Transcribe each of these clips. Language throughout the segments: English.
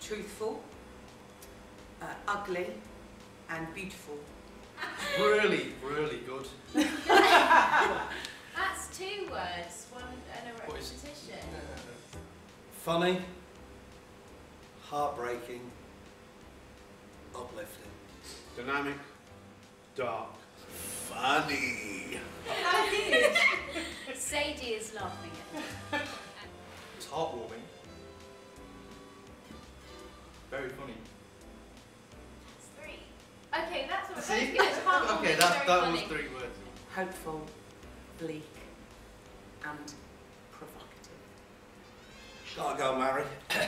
truthful, ugly, and beautiful. Really, really good. That's 2 words, one and a repetition. Funny, heartbreaking, uplifting. Dynamic, dark. Funny. Sadie is laughing at me. It's heartwarming. Very funny. That's 3. Okay, that's what See? good. Heartwarming, Okay, very that funny. was 3 words. Hopeful, bleak, and provocative. Gotta go, Mary.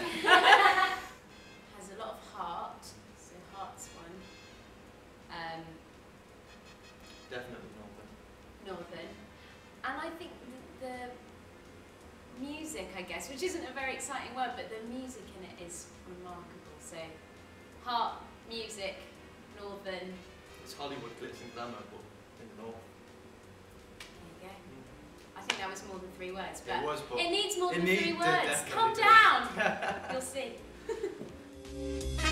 Has a lot of heart, so heart's 1. Definitely Northern. And I think the music, I guess, which isn't a very exciting word, but the music in it is remarkable. So, heart, music, Northern. It's Hollywood glitz and glamour, but in the north. There you go. I think that was more than 3 words, but It was, but it needs more it than 3 needed, words. definitely Calm did. down. You'll see.